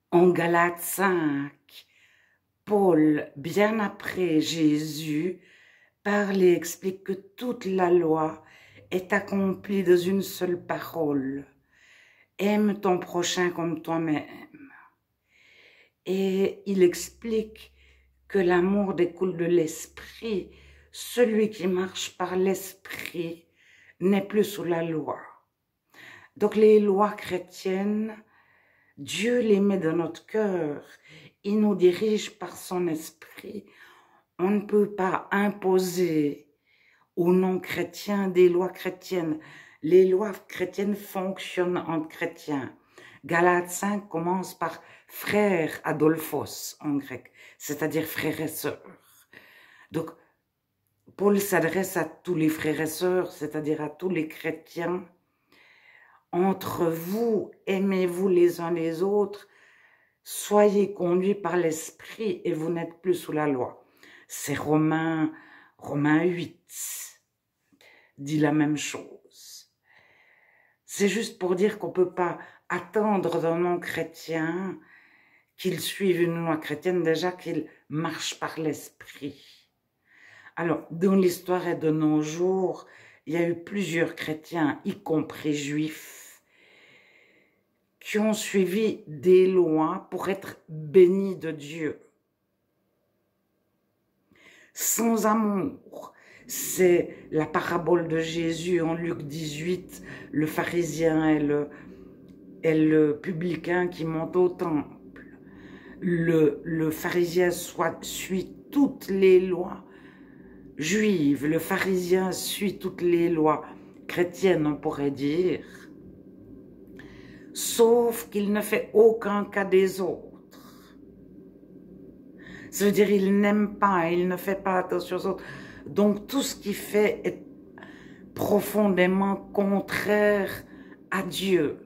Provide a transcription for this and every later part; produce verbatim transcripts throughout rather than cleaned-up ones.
En Galates cinq, Paul, bien après Jésus, parle et explique que toute la loi est accomplie dans une seule parole. Aime ton prochain comme toi-même. Et il explique que l'amour découle de l'esprit. Celui qui marche par l'esprit n'est plus sous la loi. Donc les lois chrétiennes, Dieu les met dans notre cœur. Il nous dirige par son esprit. On ne peut pas imposer aux non-chrétiens des lois chrétiennes. Les lois chrétiennes fonctionnent entre chrétiens. Galates cinq commence par frère Adolphos en grec, c'est-à-dire frères et sœurs. Donc, Paul s'adresse à tous les frères et sœurs, c'est-à-dire à tous les chrétiens. Entre vous, aimez-vous les uns les autres, soyez conduits par l'esprit et vous n'êtes plus sous la loi. C'est Romains, Romains huit, dit la même chose. C'est juste pour dire qu'on ne peut pas attendre d'un non-chrétien qu'il suive une loi chrétienne, déjà qu'il marche par l'esprit. Alors, dans l'histoire et de nos jours, il y a eu plusieurs chrétiens, y compris juifs, qui ont suivi des lois pour être bénis de Dieu. Sans amour, c'est la parabole de Jésus en Luc dix-huit, le pharisien et le, et le publicain qui montent au temple. Le, le pharisien soit, suit toutes les lois juives, le pharisien suit toutes les lois chrétiennes, on pourrait dire, sauf qu'il ne fait aucun cas des autres. Ça veut dire il n'aime pas, il ne fait pas attention aux autres. Donc tout ce qu'il fait est profondément contraire à Dieu.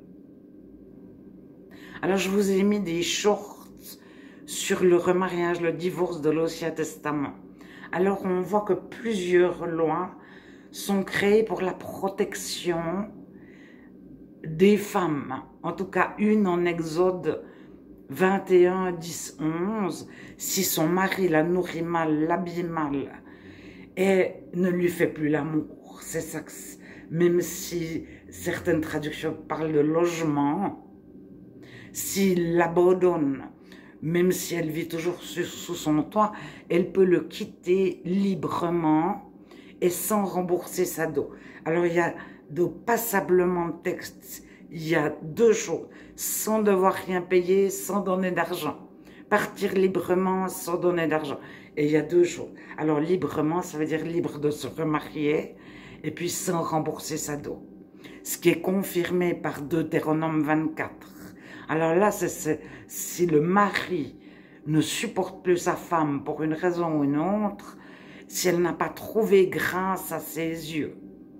Alors je vous ai mis des shorts sur le remariage, le divorce de l'Ancien Testament. Alors on voit que plusieurs lois sont créées pour la protection des femmes. En tout cas, une en Exode vingt et un, dix, onze. Si son mari la nourrit mal, l'habille mal et ne lui fait plus l'amour, c'est ça que même si certaines traductions parlent de logement, s'il l'abandonne, même si elle vit toujours sous son toit, elle peut le quitter librement et sans rembourser sa dot. Alors il y a de passablement de textes, il y a deux choses, sans devoir rien payer, sans donner d'argent. Partir librement sans donner d'argent. Et il y a deux choses. Alors librement, ça veut dire libre de se remarier, et puis sans rembourser sa dot. Ce qui est confirmé par Deutéronome vingt-quatre. Alors là, c'est si le mari ne supporte plus sa femme pour une raison ou une autre, si elle n'a pas trouvé grâce à ses yeux.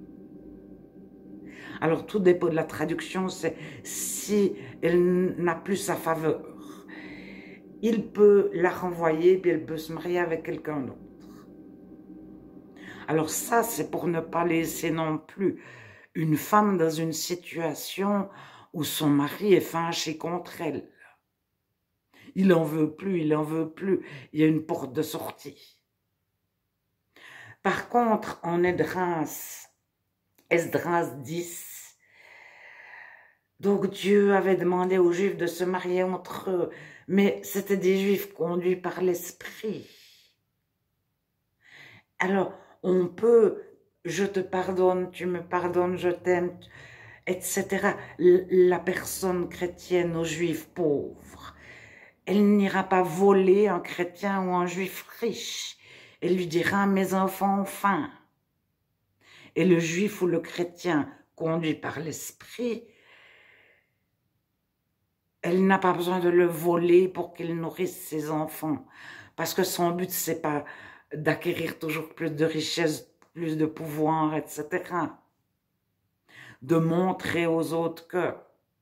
Alors tout dépend de la traduction, c'est si elle n'a plus sa faveur. Il peut la renvoyer, puis elle peut se marier avec quelqu'un d'autre. Alors ça, c'est pour ne pas laisser non plus une femme dans une situation où son mari est fâché contre elle. Il n'en veut plus, il n'en veut plus. Il y a une porte de sortie. Par contre, en Esdras, Esdras dix, donc Dieu avait demandé aux Juifs de se marier entre eux, mais c'était des Juifs conduits par l'Esprit. Alors, on peut, je te pardonne, tu me pardonnes, je t'aime, et cetera. La personne chrétienne aux Juifs pauvres, elle n'ira pas voler un chrétien ou un Juif riche. Elle lui dira, mes enfants ont faim. Et le Juif ou le chrétien conduit par l'Esprit, elle n'a pas besoin de le voler pour qu'il nourrisse ses enfants. Parce que son but, c'est pas d'acquérir toujours plus de richesses, plus de pouvoir, et cetera. De montrer aux autres que.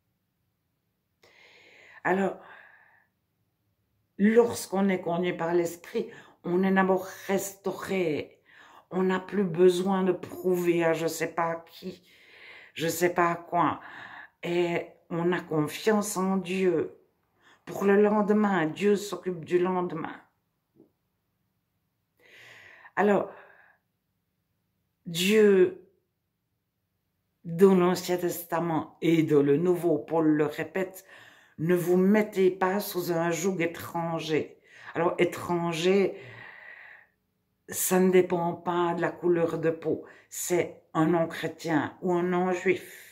Alors, lorsqu'on est conduit par l'Esprit, on est d'abord restauré. On n'a plus besoin de prouver à je ne sais pas à qui, je ne sais pas à quoi. Et on a confiance en Dieu. pour le lendemain. Dieu s'occupe du lendemain. Alors, Dieu, dans l'Ancien Testament et dans le Nouveau, Paul le répète, ne vous mettez pas sous un joug étranger. Alors, étranger, ça ne dépend pas de la couleur de peau. C'est un non-chrétien ou un non-juif.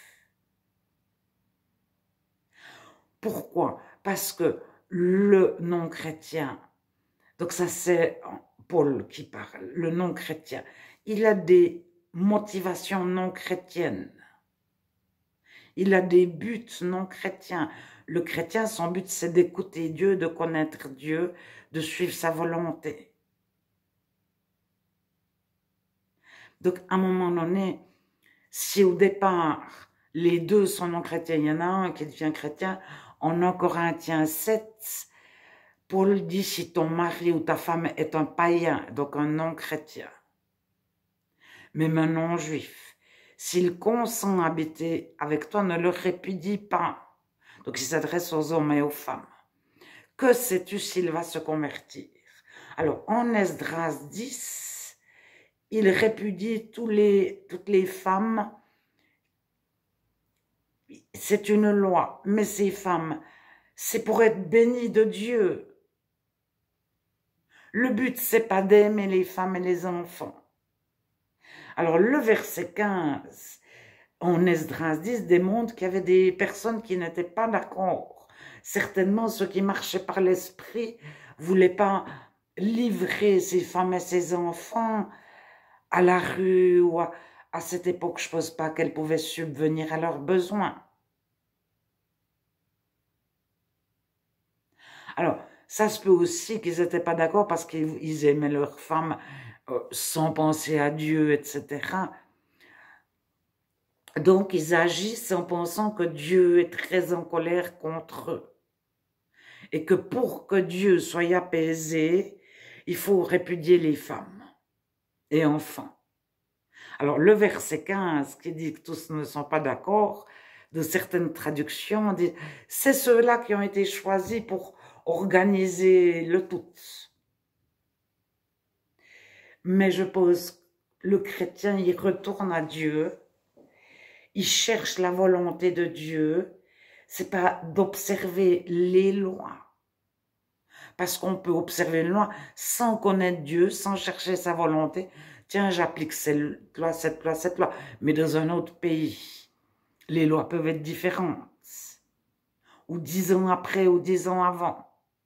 Pourquoi? Parce que le non-chrétien, donc ça c'est Paul qui parle, le non-chrétien, il a des motivations non chrétiennes. Il a des buts non chrétiens. Le chrétien, son but, c'est d'écouter Dieu, de connaître Dieu, de suivre sa volonté. Donc, à un moment donné, si au départ, les deux sont non chrétiens, il y en a un qui devient chrétien, en un Corinthiens sept, Paul dit, si ton mari ou ta femme est un païen, donc un non chrétien, même un non juif, s'il consent à habiter avec toi, ne le répudie pas. Donc, il s'adresse aux hommes et aux femmes. Que sais-tu s'il va se convertir? Alors, en Esdras dix, il répudie tous les, toutes les femmes. C'est une loi, mais ces femmes, c'est pour être bénies de Dieu. Le but, c'est pas d'aimer les femmes et les enfants. Alors, le verset quinze, en Esdras dix, démontre qu'il y avait des personnes qui n'étaient pas d'accord. Certainement, ceux qui marchaient par l'esprit ne voulaient pas livrer ces femmes et ces enfants à la rue ou à, à cette époque, je ne pense pas qu'elles pouvaient subvenir à leurs besoins. Alors, ça se peut aussi qu'ils n'étaient pas d'accord parce qu'ils aimaient leurs femmes euh, sans penser à Dieu, et cetera. Donc, ils agissent en pensant que Dieu est très en colère contre eux. Et que pour que Dieu soit apaisé, il faut répudier les femmes et enfants. Alors, le verset quinze qui dit que tous ne sont pas d'accord, de certaines traductions, dit c'est ceux-là qui ont été choisis pour organiser le tout. Mais je pose, le chrétien, il retourne à Dieu, il cherche la volonté de Dieu, c'est pas d'observer les lois. Parce qu'on peut observer une loi sans connaître Dieu, sans chercher sa volonté. Tiens, j'applique cette loi, cette loi, cette loi. Mais dans un autre pays, les lois peuvent être différentes. Ou dix ans après, ou dix ans avant.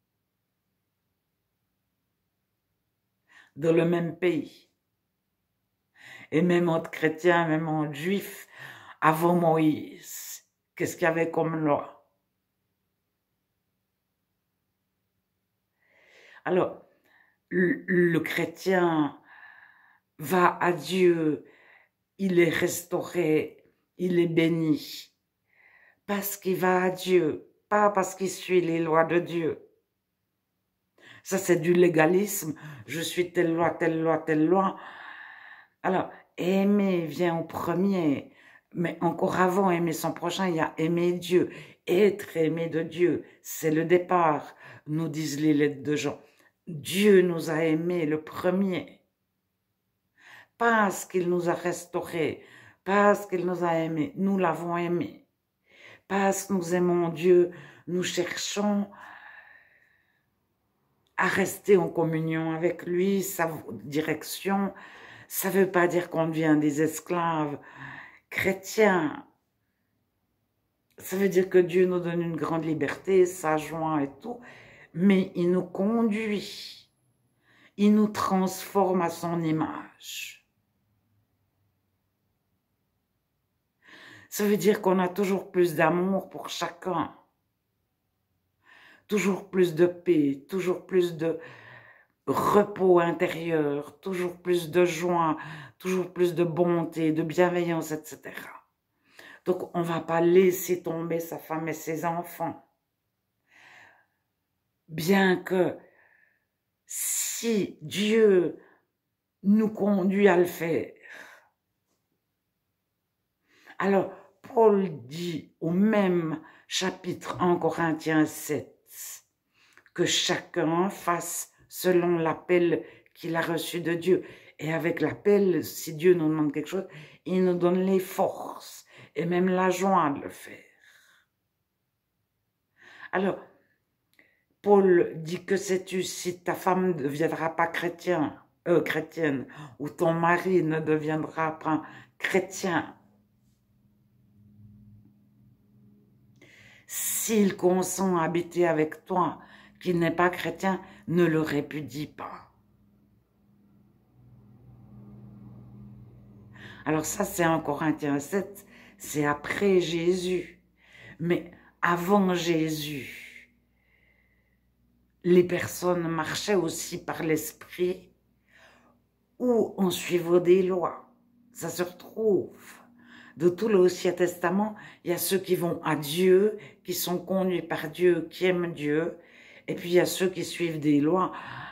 Dans le même pays. Et même entre chrétiens, même entre juifs, avant Moïse, qu'est-ce qu'il y avait comme loi? Alors, le, le chrétien va à Dieu, il est restauré, il est béni, parce qu'il va à Dieu, pas parce qu'il suit les lois de Dieu. Ça, c'est du légalisme. Je suis telle loi, telle loi, telle loi. Alors, aimer vient au premier, mais encore avant aimer son prochain, il y a aimer Dieu. Être aimé de Dieu, c'est le départ, nous disent les lettres de Jean. Dieu nous a aimés le premier. Parce qu'il nous a restaurés, parce qu'il nous a aimés, nous l'avons aimé. Parce que nous aimons Dieu, nous cherchons à rester en communion avec lui, sa direction. Ça ne veut pas dire qu'on devient des esclaves chrétiens. Ça veut dire que Dieu nous donne une grande liberté, sa joie et tout, mais il nous conduit. Il nous transforme à son image. Ça veut dire qu'on a toujours plus d'amour pour chacun. Toujours plus de paix, toujours plus de repos intérieur, toujours plus de joie, toujours plus de bonté, de bienveillance, et cetera. Donc, on ne va pas laisser tomber sa femme et ses enfants. Bien que si Dieu nous conduit à le faire, alors Paul dit au même chapitre en Corinthiens sept, que chacun fasse selon l'appel qu'il a reçu de Dieu. Et avec l'appel, si Dieu nous demande quelque chose, il nous donne les forces et même la joie de le faire. Alors, Paul dit que sais-tu si ta femme ne deviendra pas chrétien, euh, chrétienne, ou ton mari ne deviendra pas chrétien, s'il consent à habiter avec toi, qui n'est pas chrétien, ne le répudie pas. Alors ça, c'est en Corinthiens sept, c'est après Jésus. Mais avant Jésus, les personnes marchaient aussi par l'esprit ou en suivant des lois. Ça se retrouve. De tout l'Ancien Testament, il y a ceux qui vont à Dieu, qui sont conduits par Dieu, qui aiment Dieu, et puis il y a ceux qui suivent des lois.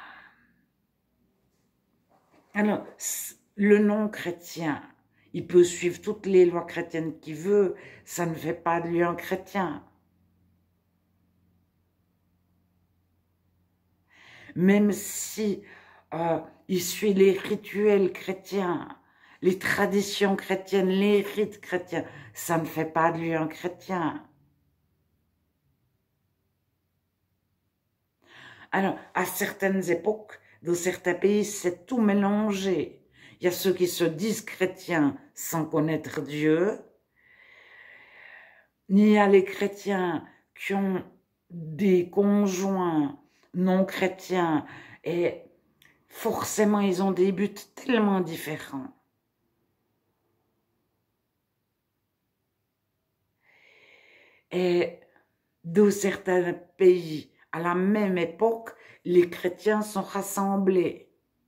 Alors, le non-chrétien, il peut suivre toutes les lois chrétiennes qu'il veut, ça ne fait pas de lui un chrétien. Même si euh, il suit les rituels chrétiens, les traditions chrétiennes, les rites chrétiens, ça ne fait pas de lui un chrétien. Alors, à certaines époques, dans certains pays, c'est tout mélangé. Il y a ceux qui se disent chrétiens sans connaître Dieu. Il y a les chrétiens qui ont des conjoints non chrétiens et forcément, ils ont des buts tellement différents. Et dans certains pays, à la même époque, les chrétiens sont rassemblés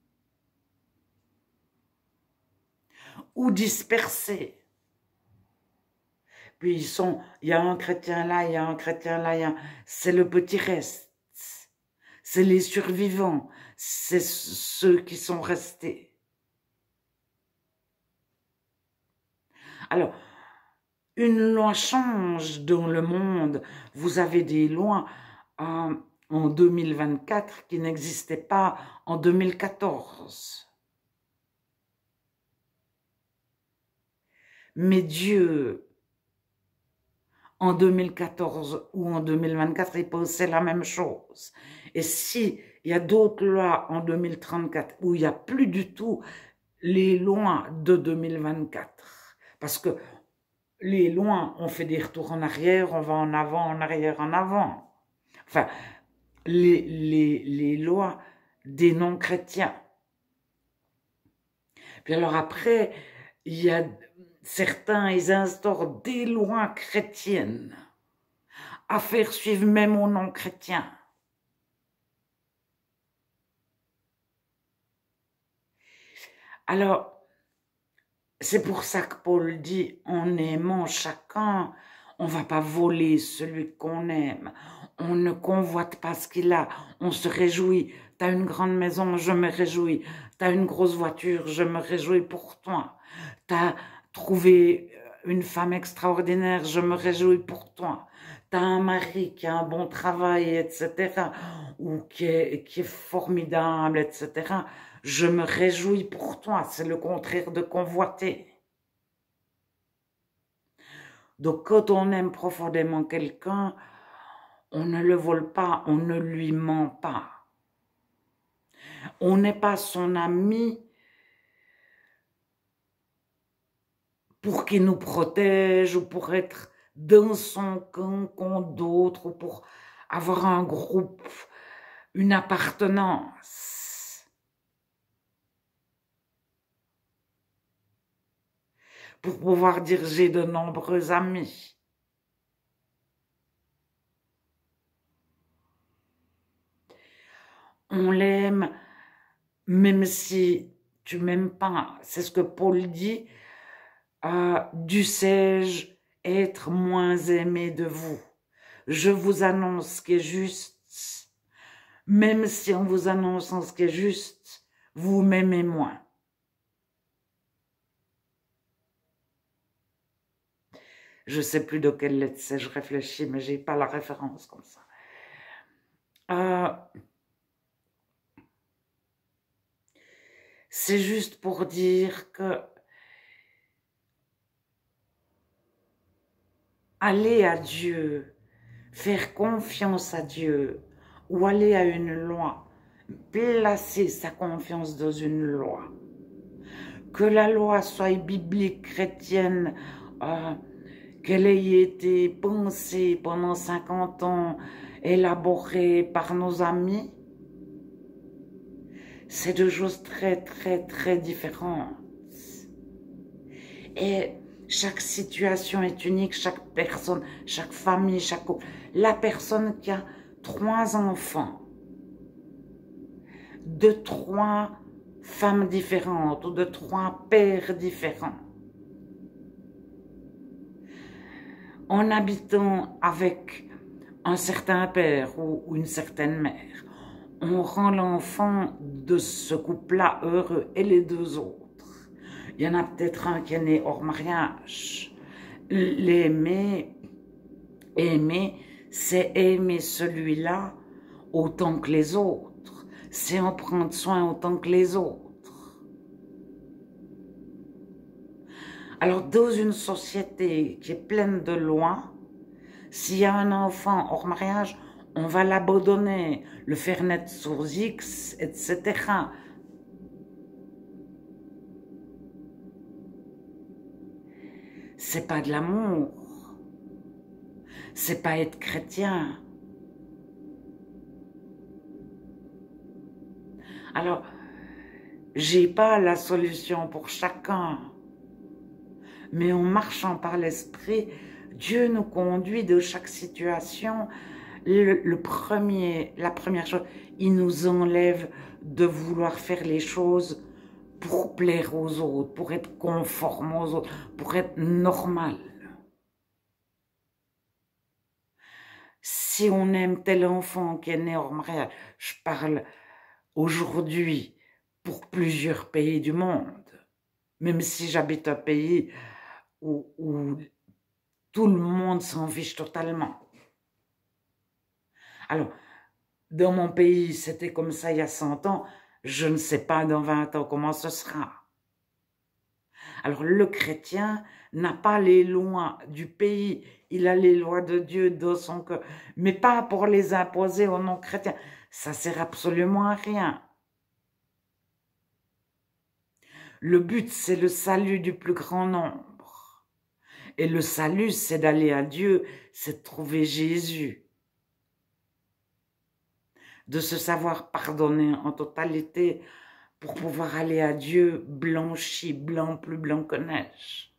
ou dispersés. Puis ils sont, il y a un chrétien là, il y a un chrétien là, il y a... c'est le petit reste. C'est les survivants, c'est ceux qui sont restés. Alors, une loi change dans le monde. Vous avez des lois euh, en deux mille vingt-quatre qui n'existaient pas en deux mille quatorze. Mais Dieu, en deux mille quatorze ou en deux mille vingt-quatre, il pensait la même chose. Et si il y a d'autres lois en deux mille trente-quatre où il n'y a plus du tout les lois de deux mille vingt-quatre, parce que les lois, on fait des retours en arrière, on va en avant, en arrière, en avant. Enfin, les, les, les lois des non-chrétiens. Puis alors après, il y a certains, ils instaurent des lois chrétiennes à faire suivre même aux non-chrétiens. Alors, c'est pour ça que Paul dit, en aimant chacun, on ne va pas voler celui qu'on aime. On ne convoite pas ce qu'il a. On se réjouit. Tu as une grande maison, je me réjouis. Tu as une grosse voiture, je me réjouis pour toi. Tu as trouvé une femme extraordinaire, je me réjouis pour toi. Tu as un mari qui a un bon travail, et cetera. Ou qui est, qui est formidable, et cetera. Je me réjouis pour toi. C'est le contraire de convoiter. Donc, quand on aime profondément quelqu'un, on ne le vole pas, on ne lui ment pas. On n'est pas son ami pour qu'il nous protège ou pour être dans son camp contre d'autres ou pour avoir un groupe, une appartenance. Pour pouvoir dire j'ai de nombreux amis. On l'aime même si tu m'aimes pas. C'est ce que Paul dit. Euh, dussé-je être moins aimé de vous? Je vous annonce ce qui est juste. Même si en vous annonçant ce qui est juste, vous m'aimez moins. Je ne sais plus de quelle lettre c'est, je réfléchis, mais je n'ai pas la référence comme ça. Euh, c'est juste pour dire que aller à Dieu, faire confiance à Dieu, ou aller à une loi, placer sa confiance dans une loi, que la loi soit biblique, chrétienne, euh, qu'elle ait été pensée pendant cinquante ans, élaborée par nos amis, c'est deux choses très, très, très différentes. Et chaque situation est unique, chaque personne, chaque famille, chaque couple. La personne qui a trois enfants, de trois femmes différentes ou de trois pères différents, en habitant avec un certain père ou une certaine mère, on rend l'enfant de ce couple-là heureux et les deux autres. Il y en a peut-être un qui est né hors mariage. L'aimer, aimer, c'est aimer celui-là autant que les autres. C'est en prendre soin autant que les autres. Alors, dans une société qui est pleine de lois, s'il y a un enfant hors mariage, on va l'abandonner, le faire naître sur X, et cetera. C'est pas de l'amour. C'est pas être chrétien. Alors, j'ai pas la solution pour chacun. Mais en marchant par l'esprit, Dieu nous conduit de chaque situation. Le, le premier, la première chose, il nous enlève de vouloir faire les choses pour plaire aux autres, pour être conforme aux autres, pour être normal. Si on aime tel enfant qui est né hors mariage, je parle aujourd'hui pour plusieurs pays du monde, même si j'habite un pays où, où tout le monde s'en fiche totalement. Alors, dans mon pays, c'était comme ça il y a cent ans, je ne sais pas dans vingt ans comment ce sera. Alors, le chrétien n'a pas les lois du pays, il a les lois de Dieu dans son cœur, mais pas pour les imposer aux non-chrétiens. Ça sert absolument à rien. Le but, c'est le salut du plus grand nombre. Et le salut, c'est d'aller à Dieu, c'est de trouver Jésus. De se savoir pardonner en totalité pour pouvoir aller à Dieu blanchi, blanc, plus blanc que neige.